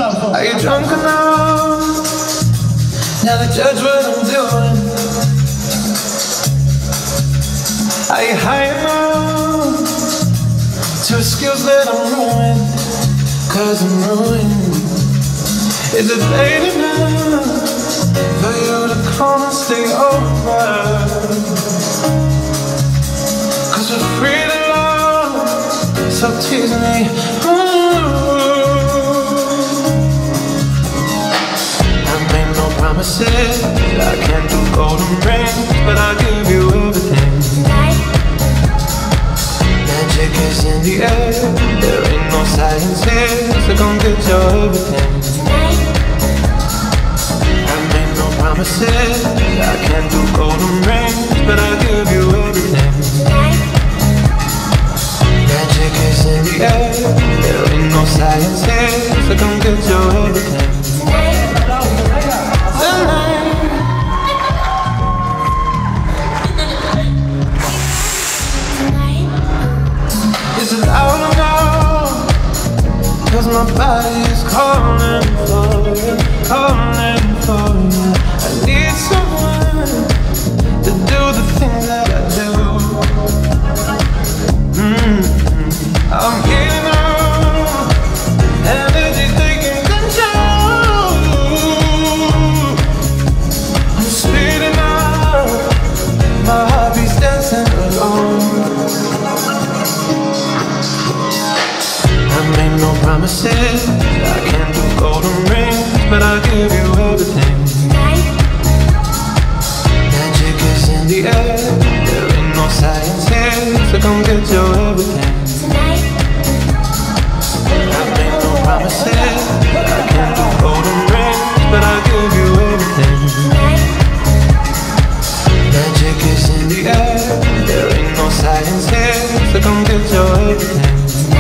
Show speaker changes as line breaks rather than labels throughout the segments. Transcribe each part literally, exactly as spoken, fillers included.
Are you drunk enough now to judge what I'm doing? Are you high enough to excuse that I'm ruined? Cause I'm ruined. Is it late enough for you to come and stay over? Cause we're free to love, so tease me. Ooh. I made no promises, I can't do golden rings, but I'll give you everything. Magic is in the air, there ain't no science here, so come get your everything. I made no promises, I can't do golden rings, but I'll give you everything. Magic is in the air, there ain't no science here, so come get your everything. Is it out or no? Cause my body is calling for you, calling for you. I need someone to do the things that I do. Mm-hmm. I'm getting on, energy's taking control. I'm speeding up, my heartbeat's dancing alone. I made no promises, I can't do golden rings, but I'll give you everything. Magic is in the air, there ain't no science here, so come get your everything. I made no promises, I can't do golden rings, but I'll give you everything. Magic is in the air, there ain't no science here, so come get your everything.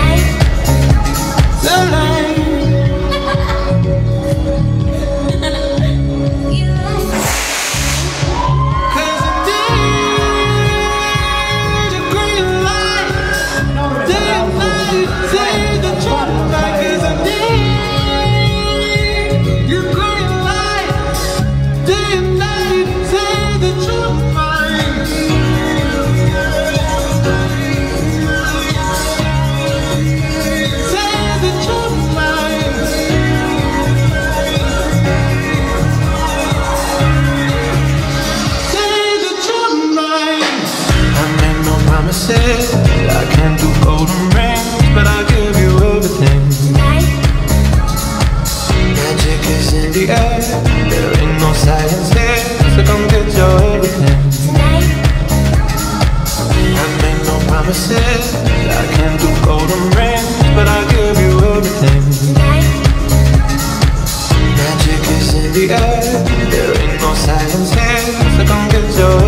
I can't do golden rings, but I'll give you everything. Magic is in the air, there ain't no science here, so come get your everything. I made no promises, I can't do golden rings, but I'll give you everything. Magic is in the air, there ain't no science here, so come get your everything.